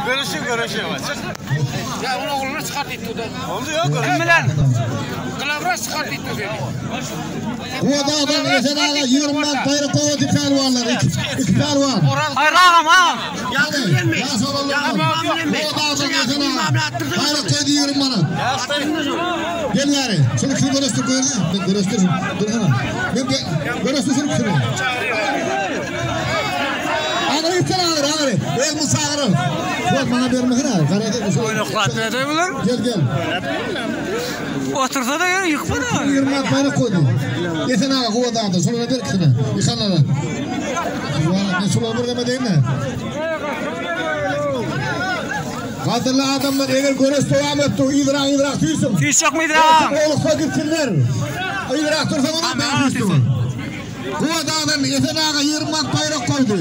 Görüşü. Ya onu oğlunu çıkart etti de. Oldu yok görüşü. Kimler? Kılavra çıkart etti dedi. Bu adamın mesela 20 man bayrak koydu pelvanlar. İki pelvan. Hayır ağam. Yakın gelmeyin. Bu adamın mesela bayrak koydu 20 manat. Gel gari. Şunu kim görüştür koyun. Görüştür. Görüştür şunu kim. Ağır iftira ağır. El musağırım. Bak bana vermeyin ha. Oynaklat ne diyorlar? Gel. Otursa da yıkmadı. 20 man bayrak koydu. Yeten ağa kuvadadı. Sonra bir kısmı. Yıkanlara. Ne sular burada mı değil mi? Kadırlı adamlar eğer görüş devam etti. İdrak tüysün. Tüys yok mu idrak? Oğlukta gitsinler. İdrak dursa ona ben tüysün. Kuvadadan yeten ağa 20 man bayrak koydu.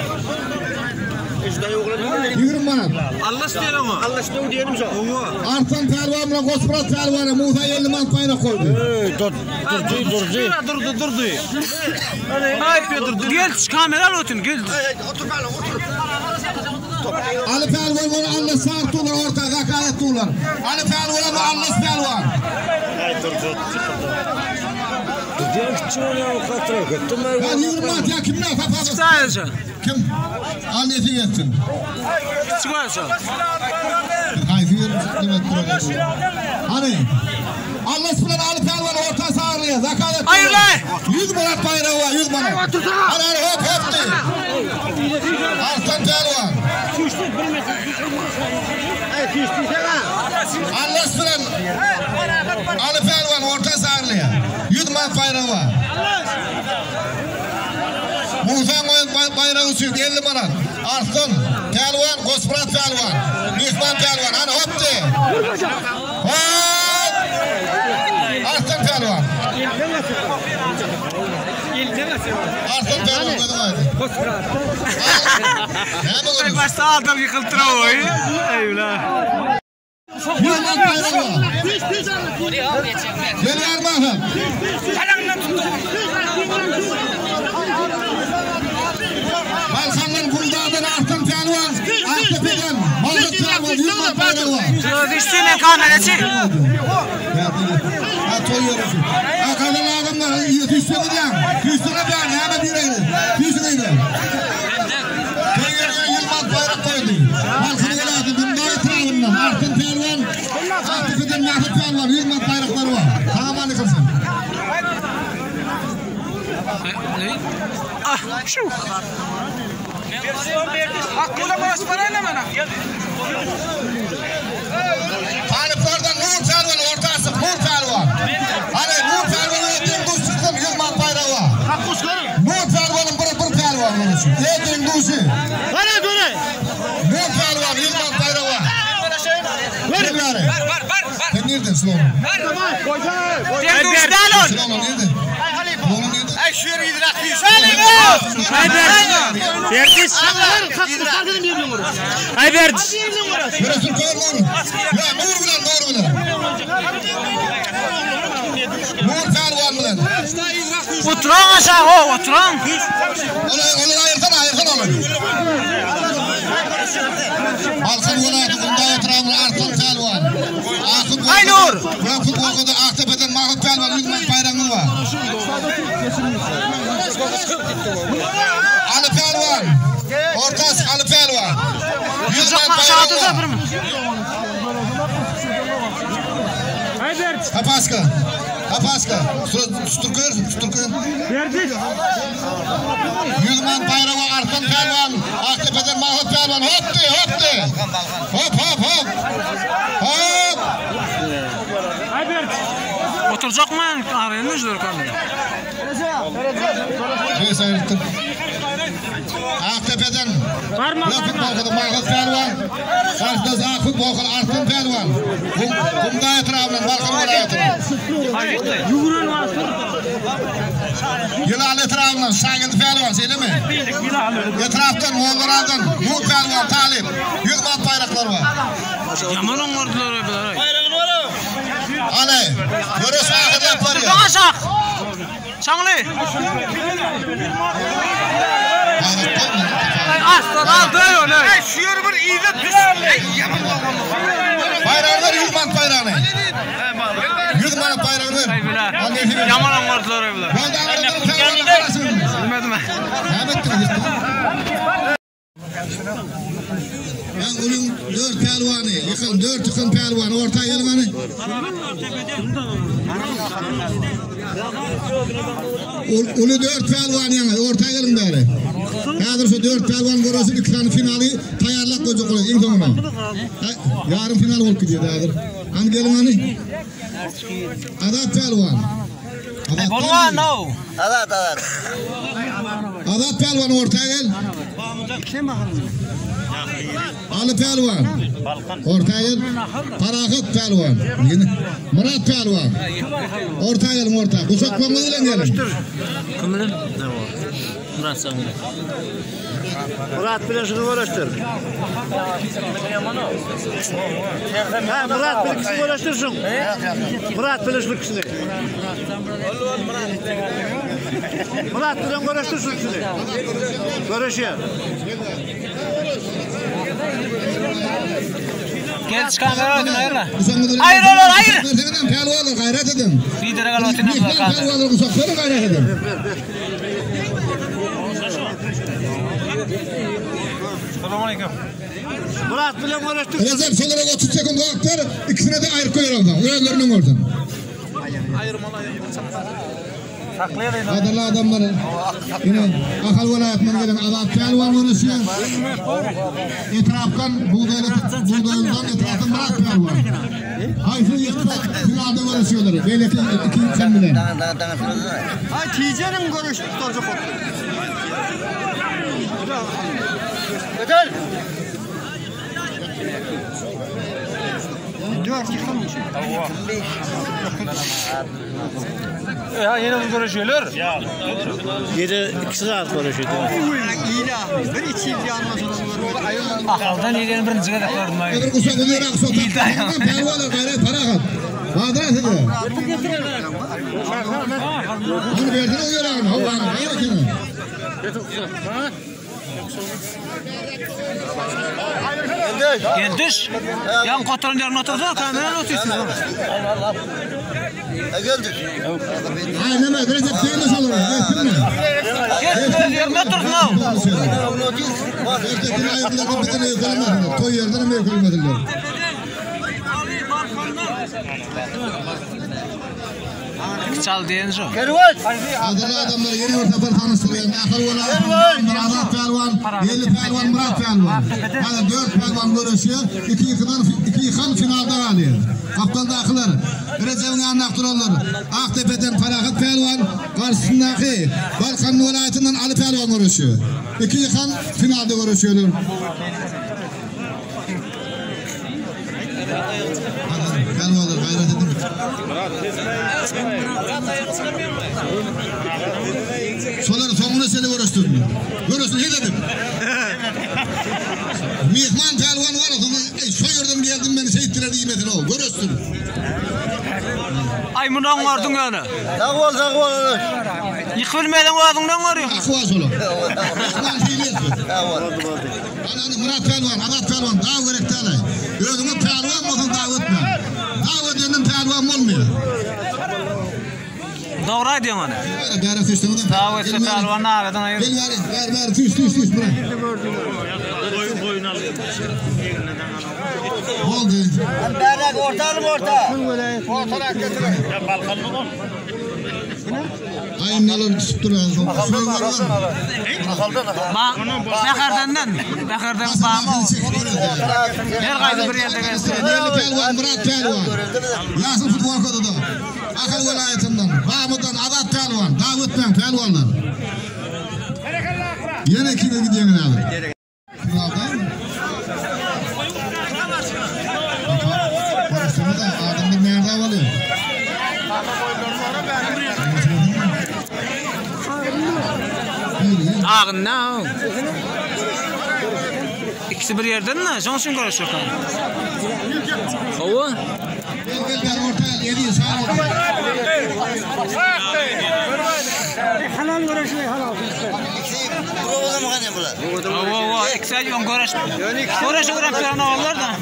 20 manat. Allah istiyor ama. Allah istiyor diyelim şu. Artan pelvanla Kosprat pelvanı Musa 50 man bayrak koydu. Durdu. Gel kamera otur gel. Otur bana otur. Ali pelvan bunu Allah sağ tuğlar orta hakaret tuğlar. Ali pelvan bunu Allah pelvan. Ben 20 manat ya kimle kapadı? Sadece. Kim? Annesi yetsin. Çıkarsa. Hayfir demek duracak. Hani Allah bilen Ali pelvan orta sağırlıya zakaret. Hayır lan. 100 manat bayrağı var 100 manat. Hani hop de. Artan pelvan. Allah bilen Ali pelvan orta sağırlıya 100 manat bayrağı var. Muhtan bayrağı sürdü 50 manat. Artan pelvan, Kosprat pelvan. Mihman pelvan. Hani hop de. Hop. Artan pelvan. Artan pelvan dedim hadi. Kosprat. Ne mi Başta adam yıkıltıra o. Eyvallah. Mihman bayrağı var. Gel yarmağım. Balkanlar Guldadan Artan pelvan. Aktepe'den Mallık pelvan. Mihman bayrağı var. Düştüğüne kamerası. Toyuyoruz. Kadın adamlar düştüğünü diyen. Düştüğünü diyen. Hemen bireydi. Düştüğünü. Toyuyoruz. Yılmaz bayrak koydu. Balkanı geladı. Bunda etrafından. Artan pelvan. Aktepe'den Mahmut pelvan. Yılmaz bayrakları var. Tamam anlıkırsın. Ne? Ah şu. Hakkıyla baş parayla mı? Taliplerden Nur pelvan ortası. Nur pelvan. Hani Nur pelvanı ödeyim duş çıktım. Yılmaz bayrağı var. Nur pelvanın bir pelvan oluşu. Ödeyim duşu. Bana göre. Nur pelvan Yılmaz bayrağı var. Ver gari. Var. Sen nereden Sloman? Sen düştün oğlum. Sloman nereden? Sloman nereden? Ay şu yere idrak değil. Verdiş. Ay verdiş. Burası koyar Nur. Ya Nur bilen. Nur pelvan bilen. Oturan aşağı oturan. Onu ayırsan olur. Balkan vilayeti Guldadan etrafında Artan pelvan. Ay Nur. Yakut Boğaz'da Aktepe'den Mahmut pelvan. Yılmaz bayrağı var. Ali pelvan. Ortası Ali pelvan. Yılmaz bayrağı var. Kapaska. Sturkuyur. Verdiş. Yılmaz bayrağı Artan pelvan. Aktepe'den Mahmut pelvan. Hop de. Hop. Ay verdiş. Oturacak mı? Arayın ne zor kaldı. Neyse ayırttım. Aktepe'den Yakut Boğaz'da Mahmut pelvan. Karşıda Yakut Boğaz'da Artan pelvan. Kumda etrafından Balkan vilayetinden. Yılan etrafından Şangil pelvan seydi mi? Etraftan Moğollar'dan Nur pelvan Talip. Yılmaz bayraklar var. Yaman onlardılar öyle. Bayrağın var o. Ali. Görüş ahir yapar ya. Aşağı. Şanlı. Aslan aldı onu. Şu yer bir iyice düz. Bayrağlar 100 man bayrağını. 100 man bayrağını. Yaman anlardılar evler. Bilmedim ben. Ben onun 4 pelvanı, yıkın 4 yıkın pelvanı, orta yılmanı. Onu 4 pelvan yani, orta yılın beri. Hazır şu 4 pelvan burası bir tane finali tayarlak koyacak olur, ilk sonuna. Yarın final olup gidiyor hazır. Hangi gelmanı? Adat pelvan. Bolgan no. Adat. Adat pelvan orta yıl. Ali pelvan. Orta yıl. Parakıt pelvan. Murat pelvan. Orta yıl orta. Kuşak konuğuyla gelin. Kimdir? Murat sen. Murat bilen şunu uğraştır. Ha Murat bir kişi uğraştırsın. Murat bilen şunu kişi. Murat bilen uğraştırsın kişi. Görüşüyor. Gel çıkan ver oydun ayırla. Hayır oğlum hayır. Pelvanı gayret edin. Bir lira gal otin abla kaldı. Pelvanı kuşakları gayret edin. Selamünaleyküm. Murat bilen uğraştırsın. Recep sonra 30 sekund vakitler ikisine de ayrı koyuyor oradan. Öğrenlerinin oradan. Adırlı adamları. Yine Akal Vilayeti'nden gelen Adat Pelvan uğraşıyor. Etraftan buğdaylıdan etraftan Murat Pelvan. Hayfı yıkta finalde uğraşıyorlar. Belki iki kendiler. Ay TC'nin görüştük olacak oldu. Götür. 4 yıkılmış. Ya yine bu görüşüyorlar. Ya. 2 saat görüşüyor. İyi la. Bir içi yanmasın. Akaldan yediğini birinci kadar gördüm ben. Öbür kuşak onu yarak sotak. Pelvanı gayret parakat. Badrat ediyor. Bunu verdin o yarağını. Allah'ını gayretini. Geldiş. Yan kontrolün yerine oturdu. Kameranın otuyorsun. Geldik. Aynen öyle. Recep kıymış olur. Gel yerine oturdun ha. Erkekler ayaklarını bir tane yıkılmadılar. Toy yerden mi yıkılmadılar? Çal diyeniz o. Adırlı adamları yeni ortadan tanıştırıyor. Akıl Vilayeti'nden Adat Pelvan, Yeli Pelvan, Murat Pelvan. Yani 4 Pelvan görüşüyor. 2 yıkan finalde kalıyor. Kaptan da akıllar. Recep'in yanına aktarırlar. Aktepe'den Parakat Pelvan, karşısındaki Balkan Vilayeti'nden Ali Pelvan görüşüyor. 2 yıkan finalde görüşüyorlar. Pelvanlar gayret edin. Soları sonuna seni uğraştırdım. Görürsün, iyi dedim. Mihman pelvan var o soyurdum geldim beni seyittiler nimetin o. Görürsün. Ay bundan vardın yani. Sağ ol. Yıkılmadan vardığından varıyor. Akvaz oğlum. Mihman fiiliyesi. Ananı Murat pelvan, Adat pelvan daha gerek tane. Gözümü pelvan olsun davet mi? Davet edin pelvan olmuyor. Doğru diyorsun hani. Bera füstünü de. Davet et pelvanı aradan ayır. Gel ver füst bırak. Boyun alıyor. Oldu. Berrak orta. Ortadan götürün. Ya balkanlı mı? Ayınlar tutup duruyor. Bakardandan bağımı. Her kaydı bir yerde gelsin. Yeli Pelvan, Murat Pelvan. Yasın futbol kodu da. Akıl Vilayeti'nden, Bağımı'dan Adat Pelvan, Davut'tan Pelvanlar. Yine kime gidiyorsun abi? Finalda mı? Konuştuğunu da adamda nerede alıyor? Ağın ne? İkisi bir yerden mi? Johnson görüşüyor. Ova? Gel ortaya yediği sağ ol. Halal görüşüyor halal. Oo, eksaj on görüş. Görüş görüp falan oğullar da.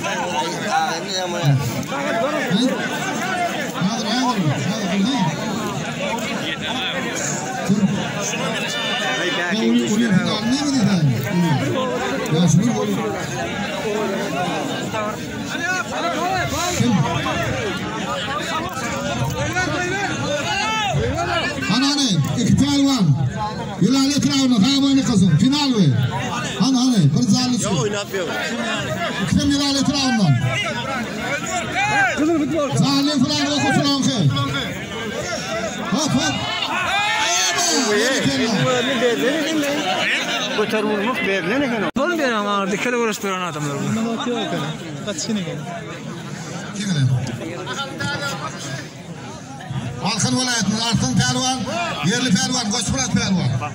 Anane, iki pelvan. Yılali Traun'a tamamını kızım. Final mi? Anane, bir zallısı. Ya oynatmıyor. İkisem Yılali Traun'dan. Zalim falan oku falan ki. Hop hop. Kotar vurmak berlene gene. Bunu veren vardı. Kele görüş veren adamlar bunu. Alkın vilayetinin Arslan pelvan, yerli pelvan, Koçmurat pelvan.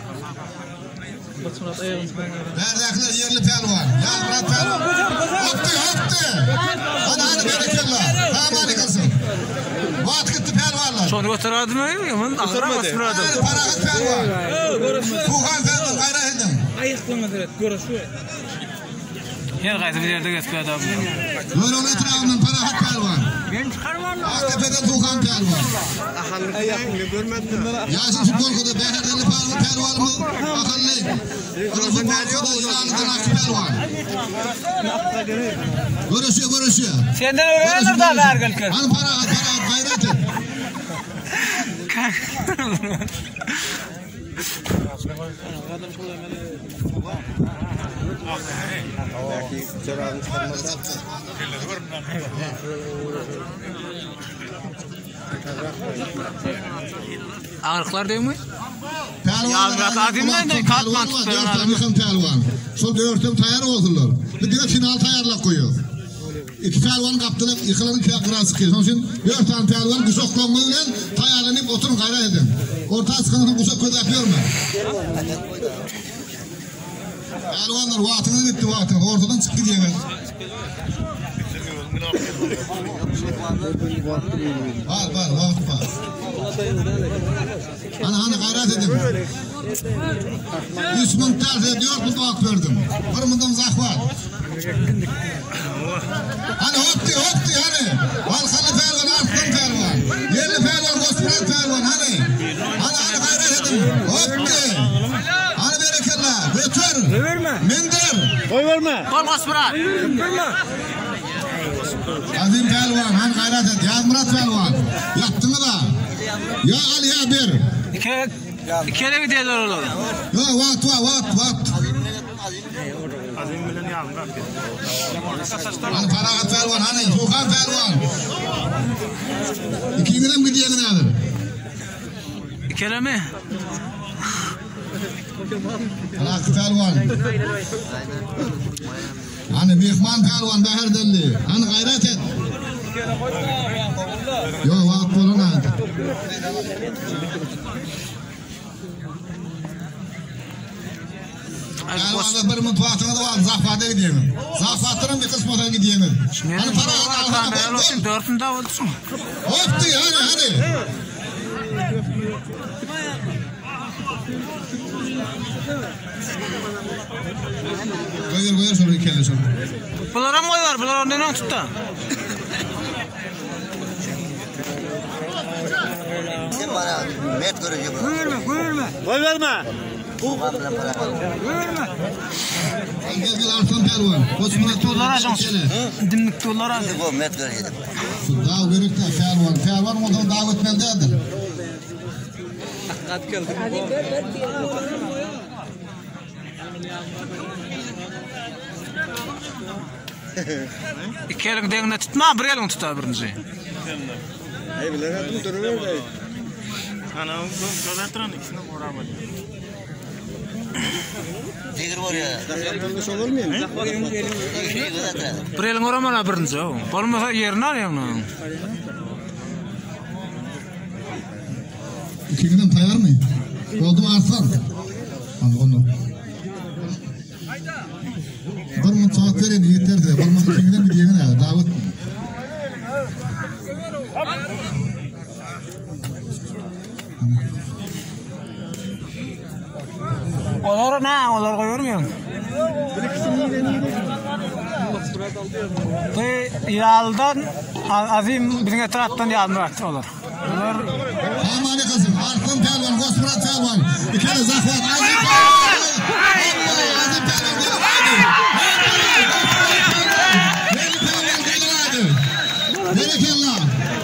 Neredekiler yerli pelvan, Murat pelvan. Hoptu. Hadi berekeller. Tamam kızım. Vaat gitti pelvanlar. Sonra götürdü mü? Yaman ağıra basmıyor adam. Parahat pelvan. Tuğhan pelvan gayra edin. Ayıklamadır, görüşüyor. Her qayda bir yerde geçip adam. Yolun etrafından parahat pelvan. Ben çıkarmam. Aktepe'den Tuğhan pelvan. Ayakını görmedim. Yasin Futbolku'da Beher'den pelvan mı? Akıllı. Futbolku'da İran'dan Akı pelvan. Görüşüyor. Senden öğrenir da vergil kız. Hani parahat gayret et. Ağırlıklar değil mi? Ya Murat adimden de katman tutuyor. Yıkım pelvan. Sol dörtüm tayar oldular. Bir de final tayarlak koyuyor. İki pelvan kaptılar, yıkılanın kıran sıkıyor. Onun için 4 tane pelvan kuşak konmayla tayarlanıp oturun gayret edin. Orta sıkıntının kuşak kötü yapıyor mu? Pelvanlar vaatını bitti vaatını. Ortadan çıktı diyemez. Var, vakit var. Hani gayret edin. 3 bin terse 4 bin vaat verdim. Kırmızım zah var. Hani hopti hani. Balkanlı pelvan, Arslan pelvan. Yerli pelvan, Koçmurat pelvan hani. Hani gayret edin. Hopti. Hani berekeller. Götür. Verme. Mindir. Koy verme. Kol Koçmurat. Azim pelvan, hani gayret et. Ya Murat pelvan. Yaptığını da. Ya Ali ya bir. İkele gidiyorlar oğlum. Ya vaat. Hani parahat pelvan, hani Tuğhan pelvan. İkinciden gidiyor nedir? İkele mi? Hani pelvan. Hani Bihman pelvan Beherdelli. Hani gayret et. Yo vaat bolana. Pelvanlar bir mutfağına da var. Zahfada gidiyorsun. Zahfatların bir kısmından gidiyorsun. Hani parahat olsun dörtünde olsun. hoptu hani. Koyur sonra ikili sonra. Bunlara mı var? Bunlar ne tuttu? Sen bana met göreceğim. Görme. Koy verme. Verme. Gel Arslan pelvan. Koçmurat Tuğlar aşansın. Dimlik tuğlar aşansın. Bu met göreceğim. Dağ görükte pelvan ondan dağ ötmendedir. Hadi geldik. İki elin dengine tutma, bir elin tutar birinci. Ay bilen atın duruyor da. Ana dolatran ikisini uğramadı. Tigir var ya. Ben de olmayayım. Bir elin uğramana birinci. Olmasa yerini arayayım lan. İkinciden tayar mı? Oldu mu Arslan? Hadi onu. Bir mutfak verin yeterdi. Olmaz ikinciden bir diyelim ya. Davut. Olar bilmiyorum. Yaldan azim birine taraftan yardım olur. Amane kızım, Arfın Pelvan, Gosmurat Pelvan. İkili Zafat, Azim Pelvan. Berekallah.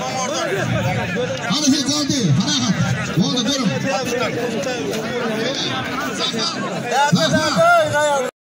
Hadi fil koydu. Harakat. Oldu durum. Zafat.